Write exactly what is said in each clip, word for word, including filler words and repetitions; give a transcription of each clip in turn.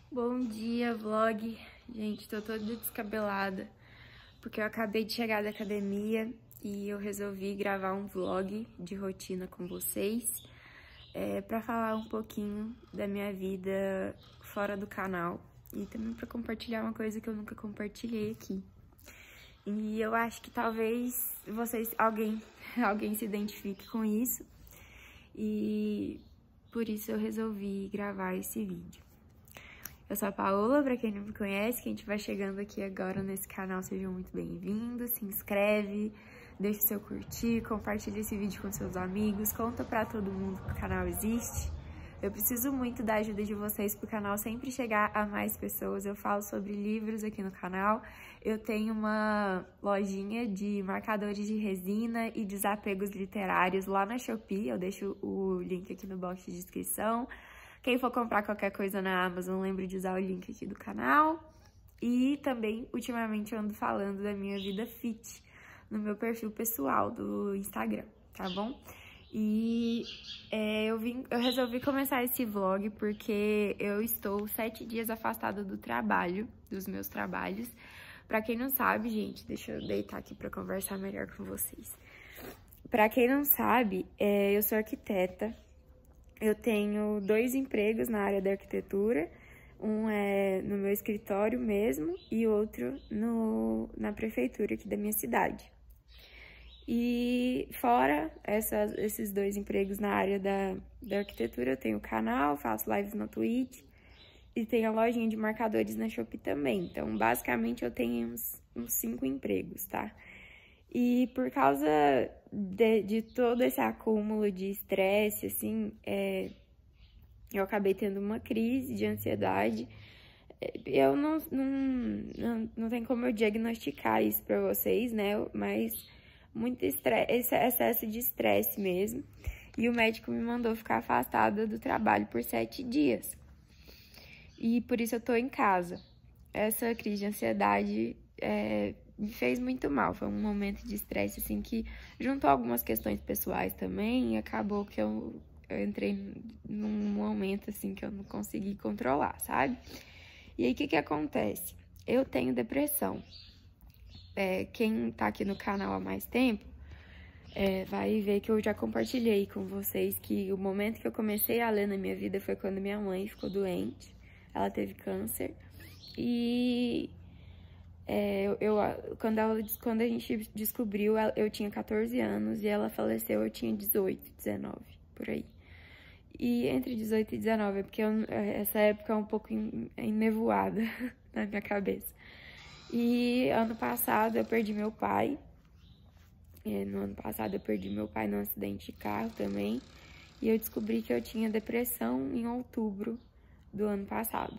Bom dia, vlog. Gente, tô toda descabelada porque eu acabei de chegar da academia e eu resolvi gravar um vlog de rotina com vocês é, pra falar um pouquinho da minha vida fora do canal e também pra compartilhar uma coisa que eu nunca compartilhei aqui. E eu acho que talvez vocês, alguém, alguém se identifique com isso e por isso eu resolvi gravar esse vídeo. Eu sou a Paola, pra quem não me conhece, quem estiver chegando aqui agora nesse canal, sejam muito bem-vindos, se inscreve, deixa o seu curtir, compartilha esse vídeo com seus amigos, conta pra todo mundo que o canal existe. Eu preciso muito da ajuda de vocês pro canal sempre chegar a mais pessoas. Eu falo sobre livros aqui no canal, eu tenho uma lojinha de marcadores de resina e desapegos literários lá na Shopee, eu deixo o link aqui no box de descrição. Quem for comprar qualquer coisa na Amazon, lembre de usar o link aqui do canal. E também, ultimamente, eu ando falando da minha vida fit no meu perfil pessoal do Instagram, tá bom? E é, eu, vim, eu resolvi começar esse vlog porque eu estou sete dias afastada do trabalho, dos meus trabalhos. Pra quem não sabe, gente, deixa eu deitar aqui pra conversar melhor com vocês. Pra quem não sabe, é, eu sou arquiteta. Eu tenho dois empregos na área da arquitetura, um é no meu escritório mesmo e outro no, na prefeitura aqui da minha cidade. E fora essas, esses dois empregos na área da, da arquitetura, eu tenho o canal, faço lives no Twitch e tenho a lojinha de marcadores na Shopee também. Então, basicamente, eu tenho uns, uns cinco empregos, tá? E por causa de, de todo esse acúmulo de estresse, assim, é, eu acabei tendo uma crise de ansiedade. Eu não, não, não, não tem como eu diagnosticar isso pra vocês, né? Mas muito estresse, excesso de estresse mesmo. E o médico me mandou ficar afastada do trabalho por sete dias. E por isso eu tô em casa. Essa crise de ansiedade é, me fez muito mal, foi um momento de estresse, assim, que juntou algumas questões pessoais também, e acabou que eu, eu entrei num momento, assim, que eu não consegui controlar, sabe? E aí, o que que acontece? Eu tenho depressão. É, quem tá aqui no canal há mais tempo, é, vai ver que eu já compartilhei com vocês que o momento que eu comecei a ler na minha vida foi quando minha mãe ficou doente, ela teve câncer, e... É, eu, eu, quando, ela, quando a gente descobriu, eu tinha quatorze anos e ela faleceu, eu tinha dezoito, dezenove, por aí. E entre dezoito e dezenove, é porque eu, essa época é um pouco enevoada na minha cabeça. E ano passado eu perdi meu pai. E no ano passado eu perdi meu pai num acidente de carro também. E eu descobri que eu tinha depressão em outubro do ano passado.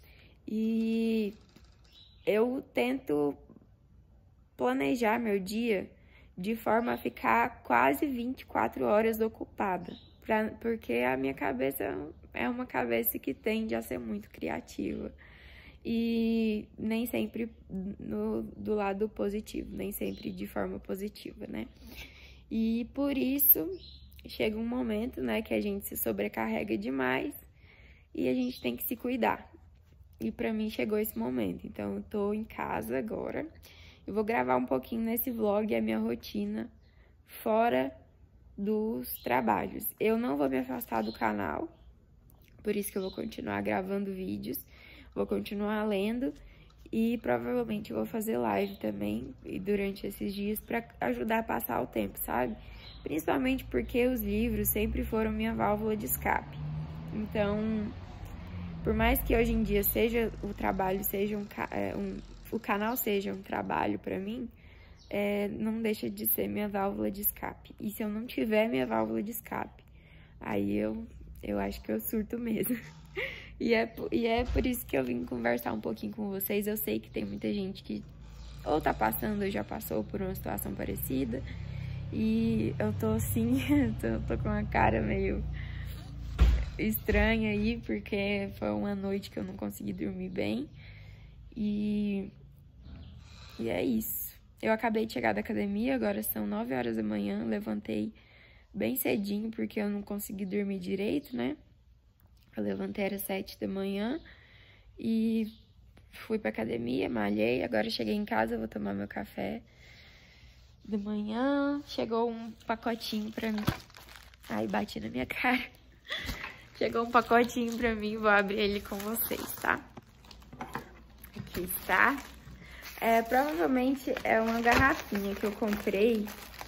E... eu tento planejar meu dia de forma a ficar quase vinte e quatro horas ocupada, pra, porque a minha cabeça é uma cabeça que tende a ser muito criativa e nem sempre no, do lado positivo, nem sempre de forma positiva, né? E por isso chega um momento, né, que a gente se sobrecarrega demais e a gente tem que se cuidar. E pra mim chegou esse momento, então eu tô em casa agora. Eu vou gravar um pouquinho nesse vlog a minha rotina fora dos trabalhos. Eu não vou me afastar do canal, por isso que eu vou continuar gravando vídeos, vou continuar lendo e provavelmente vou fazer live também durante esses dias pra ajudar a passar o tempo, sabe? Principalmente porque os livros sempre foram minha válvula de escape. Então... por mais que hoje em dia seja o trabalho, seja um, um o canal seja um trabalho para mim, é, não deixa de ser minha válvula de escape. E se eu não tiver minha válvula de escape, aí eu, eu acho que eu surto mesmo. e, é, e é por isso que eu vim conversar um pouquinho com vocês. Eu sei que tem muita gente que ou tá passando ou já passou por uma situação parecida. E eu tô assim, tô, tô com uma cara meio... estranha aí, porque foi uma noite que eu não consegui dormir bem. E, e é isso. Eu acabei de chegar da academia, agora são nove horas da manhã, levantei bem cedinho, porque eu não consegui dormir direito, né? Eu levantei às sete da manhã e fui pra academia, malhei. Agora cheguei em casa, vou tomar meu café de manhã. Chegou um pacotinho pra mim. Ai, bati na minha cara. Chegou um pacotinho pra mim, vou abrir ele com vocês, tá? Aqui está. É, provavelmente é uma garrafinha que eu comprei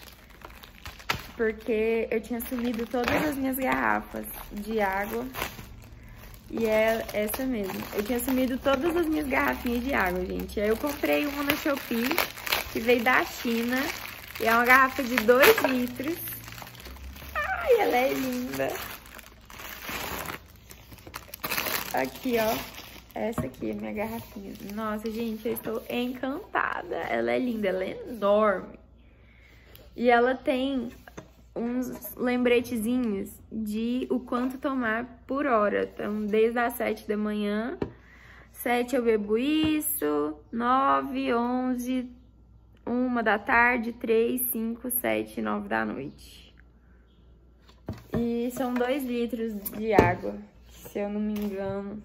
porque eu tinha sumido todas as minhas garrafas de água. E é essa mesmo. Eu tinha sumido todas as minhas garrafinhas de água, gente. Aí eu comprei uma na Shopee, que veio da China. E é uma garrafa de dois litros. Ai, ela é linda. Aqui, ó. Essa aqui é minha garrafinha. Nossa, gente, eu estou encantada. Ela é linda, ela é enorme. E ela tem uns lembretezinhos de o quanto tomar por hora. Então, desde as sete da manhã, sete eu bebo isso, nove, onze, uma da tarde, três, cinco, sete, nove da noite. E são dois litros de água, se eu não me engano.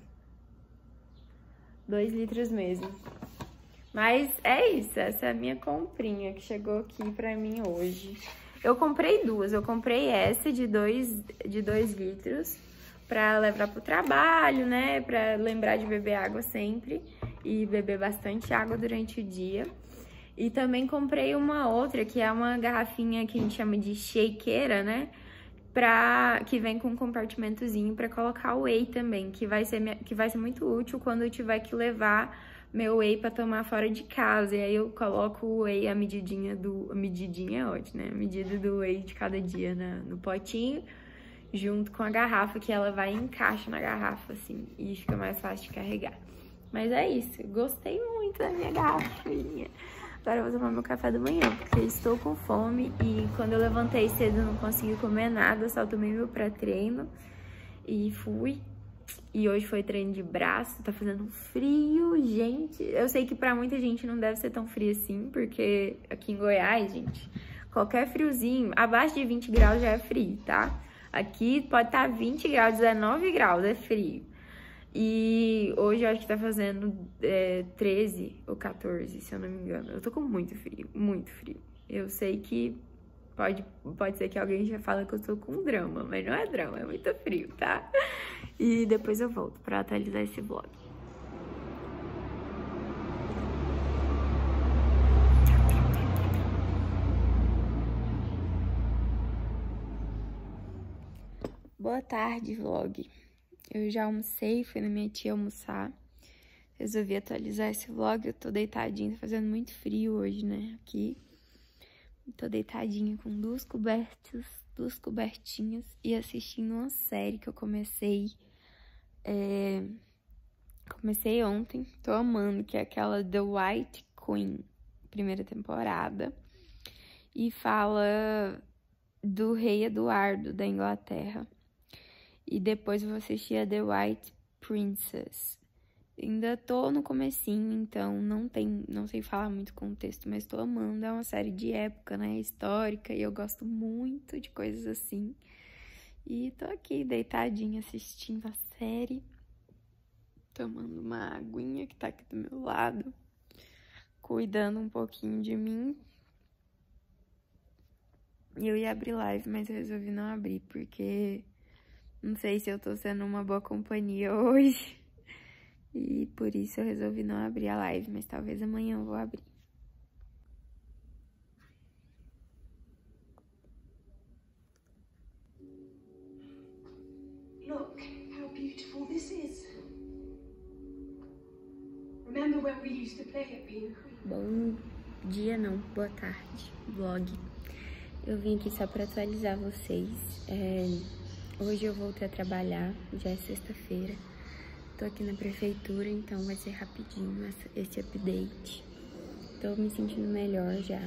Dois litros mesmo. Mas é isso, essa é a minha comprinha que chegou aqui pra mim hoje. Eu comprei duas, eu comprei essa de dois, de dois litros pra levar pro trabalho, né? Pra lembrar de beber água sempre e beber bastante água durante o dia. E também comprei uma outra, que é uma garrafinha que a gente chama de shakeira, né? Pra, que vem com um compartimentozinho pra colocar o whey também, que vai ser, que vai ser muito útil quando eu tiver que levar meu whey pra tomar fora de casa. E aí eu coloco o whey, a medidinha do... A medidinha é ótimo, né? A medida do whey de cada dia na, no potinho, junto com a garrafa, que ela vai e encaixa na garrafa, assim, e fica mais fácil de carregar. Mas é isso, gostei muito da minha garrafinha. Agora eu vou tomar meu café da manhã, porque estou com fome e quando eu levantei cedo eu não consegui comer nada, só tomei meu pré-treino e fui. E hoje foi treino de braço, tá fazendo frio, gente. Eu sei que pra muita gente não deve ser tão frio assim, porque aqui em Goiás, gente, qualquer friozinho, abaixo de vinte graus já é frio, tá? Aqui pode estar vinte graus, dezenove graus, é frio. E hoje eu acho que tá fazendo é, treze ou quatorze, se eu não me engano. Eu tô com muito frio, muito frio. Eu sei que pode, pode ser que alguém já fale que eu tô com drama, mas não é drama, é muito frio, tá? E depois eu volto pra atualizar esse vlog. Boa tarde, vlog. Eu já almocei, fui na minha tia almoçar. Resolvi atualizar esse vlog. Eu tô deitadinha, tá fazendo muito frio hoje, né? Aqui. Tô deitadinha com duas cobertas, duas cobertinhas e assistindo uma série que eu comecei. É... Comecei ontem, tô amando, que é aquela The White Queen, primeira temporada. E fala do rei Eduardo da Inglaterra. E depois eu vou assistir a The White Princess. Ainda tô no comecinho, então não, tem, não sei falar muito contexto, mas tô amando. É uma série de época, né? Histórica, e eu gosto muito de coisas assim. E tô aqui deitadinha assistindo a série. Tomando uma aguinha que tá aqui do meu lado. Cuidando um pouquinho de mim. E eu ia abrir live, mas eu resolvi não abrir, porque... Não sei se eu tô sendo uma boa companhia hoje. E por isso eu resolvi não abrir a live, mas talvez amanhã eu vou abrir. Look how beautiful this is. Remember when we used to play at being queen? Bom dia não, boa tarde, vlog. Eu vim aqui só pra atualizar vocês. É... Hoje eu voltei a trabalhar, já é sexta-feira. Tô aqui na prefeitura, então vai ser rapidinho esse update. Tô me sentindo melhor já.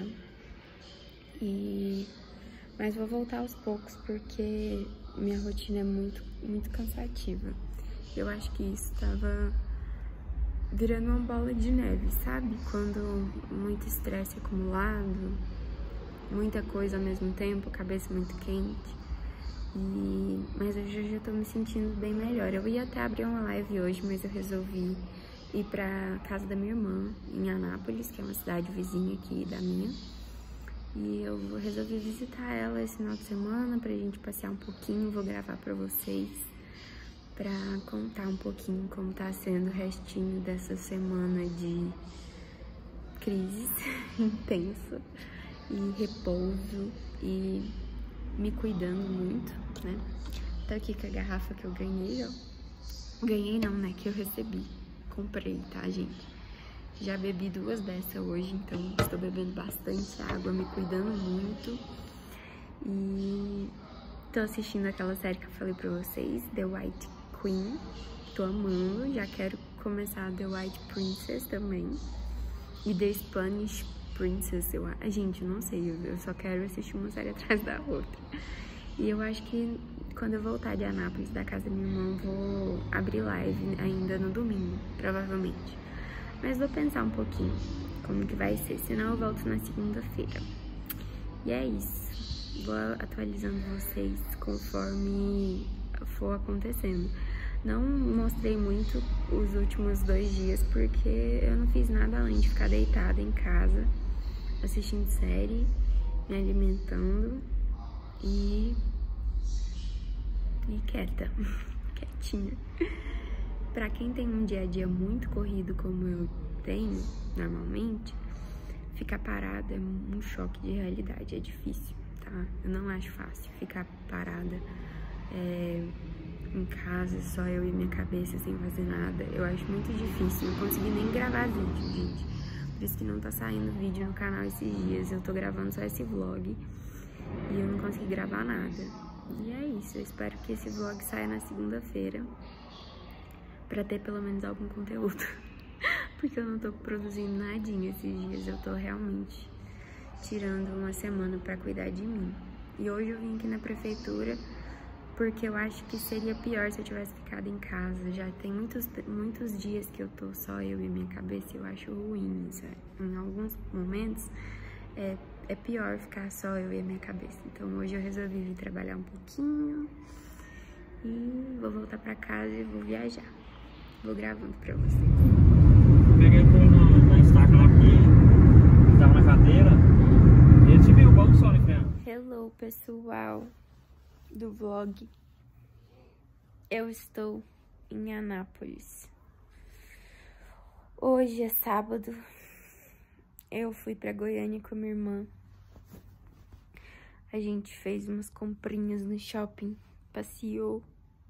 E... Mas vou voltar aos poucos, porque minha rotina é muito, muito cansativa. Eu acho que isso tava virando uma bola de neve, sabe? Quando muito estresse acumulado, muita coisa ao mesmo tempo, cabeça muito quente. E... Mas hoje eu já tô me sentindo bem melhor. Eu ia até abrir uma live hoje, mas eu resolvi ir pra casa da minha irmã, em Anápolis, que é uma cidade vizinha aqui da minha. E eu resolvi visitar ela esse final de semana pra gente passear um pouquinho. Vou gravar pra vocês, pra contar um pouquinho como tá sendo o restinho dessa semana de crise intensa e repouso e me cuidando muito, né? Tô aqui com a garrafa que eu ganhei, ó. Ganhei não, né? Que eu recebi. Comprei, tá, gente? Já bebi duas dessas hoje, então estou bebendo bastante água, me cuidando muito. E tô assistindo aquela série que eu falei pra vocês, The White Queen. Tô amando, já quero começar The White Princess também. E The Spanish Princess, eu acho. Gente, não sei, eu só quero assistir uma série atrás da outra. E eu acho que quando eu voltar de Anápolis, da casa da minha irmã, vou abrir live ainda no domingo, provavelmente. Mas vou pensar um pouquinho como que vai ser, senão eu volto na segunda-feira. E é isso. Vou atualizando vocês conforme for acontecendo. Não mostrei muito os últimos dois dias porque eu não fiz nada além de ficar deitada em casa, assistindo série, me alimentando e... e quieta, quietinha. Pra quem tem um dia a dia muito corrido como eu tenho, normalmente, ficar parada é um choque de realidade, é difícil, tá? Eu não acho fácil ficar parada é, em casa, só eu e minha cabeça, sem fazer nada. Eu acho muito difícil, não consegui nem gravar vídeo, gente. Por isso que não tá saindo vídeo no canal esses dias, eu tô gravando só esse vlog e eu não consegui gravar nada. E é isso, eu espero que esse vlog saia na segunda-feira, pra ter pelo menos algum conteúdo. Porque eu não tô produzindo nadinha esses dias. Eu tô realmente tirando uma semana pra cuidar de mim. E hoje eu vim aqui na prefeitura porque eu acho que seria pior se eu tivesse ficado em casa. Já tem muitos, muitos dias que eu tô só eu e minha cabeça e eu acho ruim isso. Em alguns momentos é, é pior ficar só eu e a minha cabeça. Então hoje eu resolvi vir trabalhar um pouquinho e vou voltar pra casa e vou viajar. Vou gravando pra vocês. Peguei com uma, uma estaca lá que tava na cadeira. E ele te viu, bom sol, né? Hello, pessoal do vlog. Eu estou em Anápolis. Hoje é sábado. Eu fui pra Goiânia com a minha irmã. A gente fez umas comprinhas no shopping, passeou.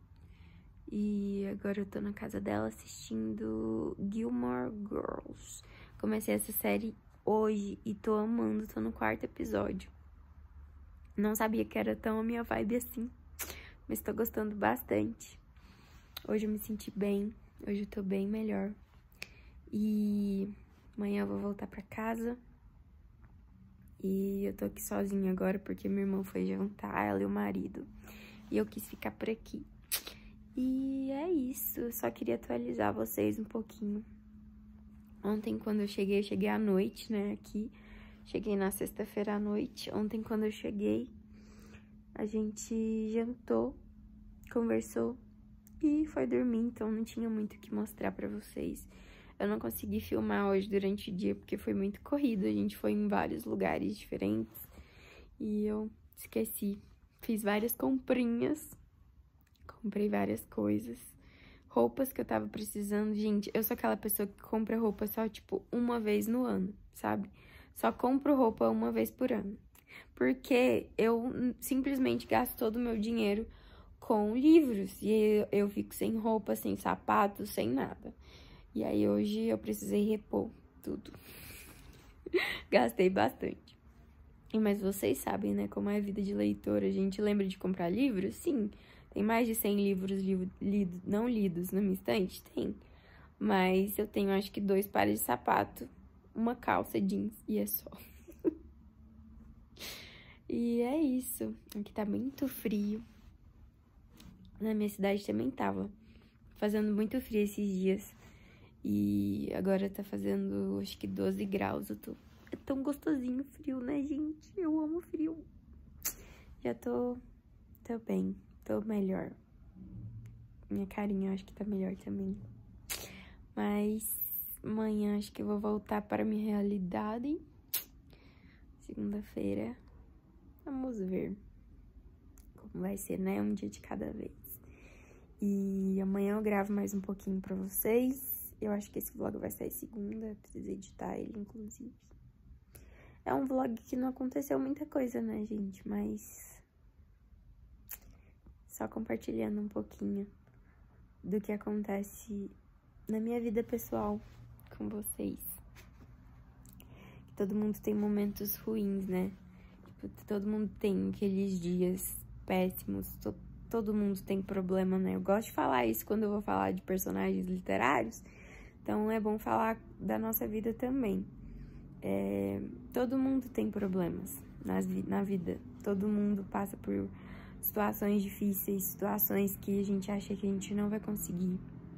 E agora eu tô na casa dela assistindo Gilmore Girls. Comecei essa série hoje e tô amando, tô no quarto episódio. Não sabia que era tão a minha vibe assim, mas tô gostando bastante. Hoje eu me senti bem, hoje eu tô bem melhor. E amanhã eu vou voltar pra casa. E eu tô aqui sozinha agora porque minha irmã foi jantar, ela e o marido. E eu quis ficar por aqui. E é isso, eu só queria atualizar vocês um pouquinho. Ontem, quando eu cheguei, eu cheguei à noite, né, aqui. Cheguei na sexta-feira à noite. Ontem, quando eu cheguei, a gente jantou, conversou e foi dormir. Então, não tinha muito o que mostrar pra vocês. Eu não consegui filmar hoje durante o dia, porque foi muito corrido. A gente foi em vários lugares diferentes e eu esqueci. Fiz várias comprinhas. Comprei várias coisas, roupas que eu tava precisando. Gente, eu sou aquela pessoa que compra roupa só, tipo, uma vez no ano, sabe? Só compro roupa uma vez por ano. Porque eu simplesmente gasto todo o meu dinheiro com livros. E eu, eu fico sem roupa, sem sapato, sem nada. E aí hoje eu precisei repor tudo. Gastei bastante. Mas vocês sabem, né, como é a vida de leitora. A gente lembra de comprar livros? Sim. Tem mais de cem livros li lidos, não lidos na minha estante? Tem. Mas eu tenho, acho que, dois pares de sapato, uma calça jeans e é só. E é isso. Aqui tá muito frio. Na minha cidade também tava fazendo muito frio esses dias. E agora tá fazendo, acho que, doze graus. Eu tô... É tão gostosinho o frio, né, gente? Eu amo frio. Já tô tô bem, tô melhor. Minha carinha eu acho que tá melhor também. Mas amanhã acho que eu vou voltar para a minha realidade. Segunda-feira, vamos ver como vai ser, né? Um dia de cada vez. E amanhã eu gravo mais um pouquinho pra vocês. Eu acho que esse vlog vai sair segunda, preciso editar ele, inclusive. É um vlog que não aconteceu muita coisa, né, gente? Mas só compartilhando um pouquinho do que acontece na minha vida pessoal com vocês. Todo mundo tem momentos ruins, né? Tipo, todo mundo tem aqueles dias péssimos, to todo mundo tem problema, né? Eu gosto de falar isso quando eu vou falar de personagens literários, então é bom falar da nossa vida também. É, todo mundo tem problemas nas, na vida, todo mundo passa por situações difíceis, situações que a gente acha que a gente não vai conseguir.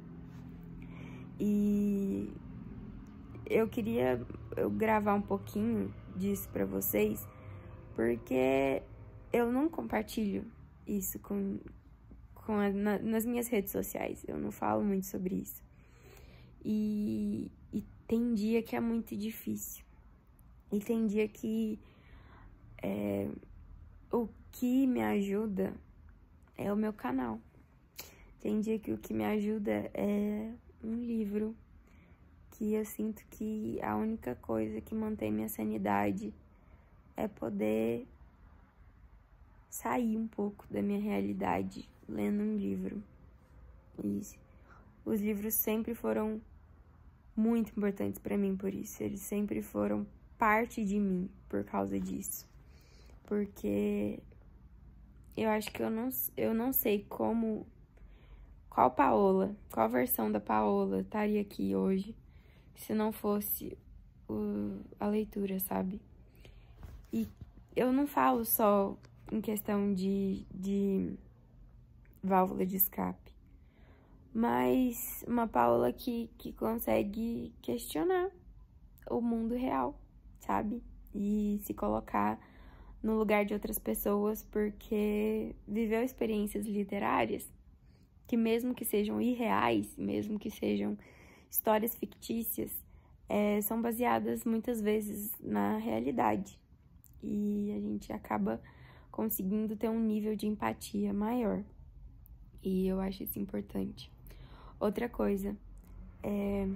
E eu queria eu gravar um pouquinho disso pra vocês, porque eu não compartilho isso com, com a, na, nas minhas redes sociais. Eu não falo muito sobre isso. E, e tem dia que é muito difícil. E tem dia que é, o que me ajuda é o meu canal. Tem dia que o que me ajuda é um livro, que eu sinto que a única coisa que mantém minha sanidade é poder sair um pouco da minha realidade lendo um livro. E os livros sempre foram muito importantes pra mim por isso. Eles sempre foram parte de mim por causa disso. Porque eu acho que eu não, eu não sei como... Qual Paola, qual versão da Paola estaria aqui hoje se não fosse o, a leitura, sabe? E eu não falo só em questão de, de válvula de escape, mas uma Paola que, que consegue questionar o mundo real, sabe? E se colocar no lugar de outras pessoas, porque viveu experiências literárias que, mesmo que sejam irreais, mesmo que sejam histórias fictícias, é, são baseadas muitas vezes na realidade. E a gente acaba conseguindo ter um nível de empatia maior. E eu acho isso importante. Outra coisa, é...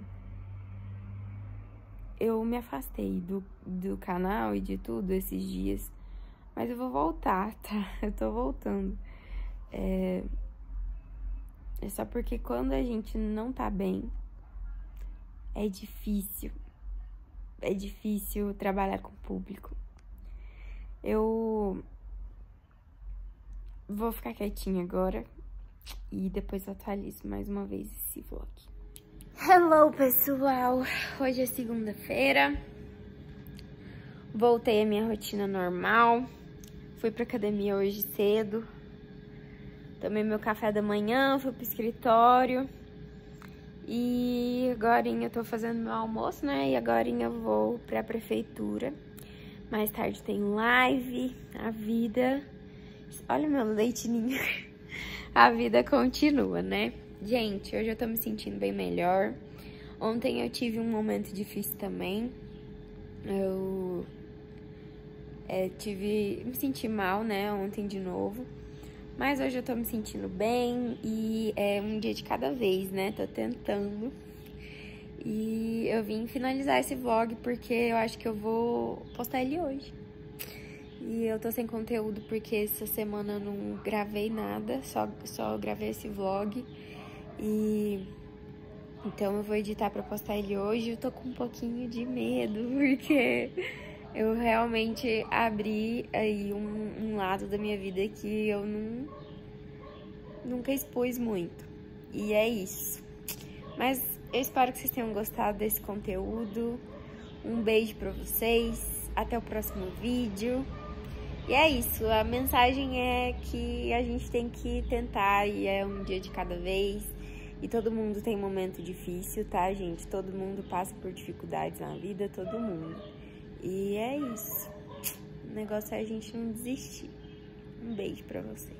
eu me afastei do, do canal e de tudo esses dias, mas eu vou voltar, tá? Eu tô voltando. É... É só porque quando a gente não tá bem, é difícil. É difícil trabalhar com o público. Eu vou ficar quietinha agora e depois eu atualizo mais uma vez esse vlog. Hello, pessoal! Hoje é segunda-feira. Voltei à minha rotina normal. Fui pra academia hoje cedo. Tomei meu café da manhã, fui pro escritório. E agora eu tô fazendo meu almoço, né? E agora eu vou pra prefeitura. Mais tarde tem live, a vida... Olha meu leitinho. A vida continua, né? Gente, hoje eu tô me sentindo bem melhor. Ontem eu tive um momento difícil também. Eu é, tive... me senti mal, né? Ontem de novo. Mas hoje eu tô me sentindo bem e é um dia de cada vez, né? Tô tentando. E eu vim finalizar esse vlog porque eu acho que eu vou postar ele hoje. E eu tô sem conteúdo porque essa semana eu não gravei nada, só, só gravei esse vlog. E então eu vou editar pra postar ele hoje. Eu tô com um pouquinho de medo porque eu realmente abri aí um, um lado da minha vida que eu não, nunca expus muito. E é isso. Mas eu espero que vocês tenham gostado desse conteúdo. Um beijo pra vocês. Até o próximo vídeo. E é isso. A mensagem é que a gente tem que tentar e é um dia de cada vez. E todo mundo tem momento difícil, tá, gente? Todo mundo passa por dificuldades na vida, todo mundo. E é isso. O negócio é a gente não desistir. Um beijo pra vocês.